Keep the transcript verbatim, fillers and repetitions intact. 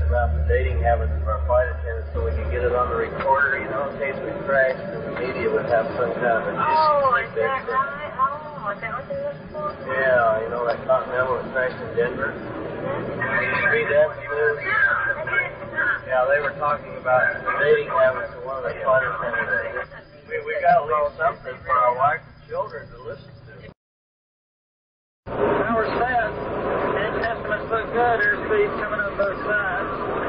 about the dating habits of our flight attendants so we could get it on the recorder, you know, in case we crashed and the media would have some kind of a Oh, is that right? Oh, is that what they're looking for? Yeah, you know, that Continental that crashed in Denver. Did you read that in the news? Yeah, they were talking about the dating habits of one of the flight attendants. We, we got to leave something for our wife and children to listen to. Now we're set. Engine estimates look good. Airspeed coming up both sides.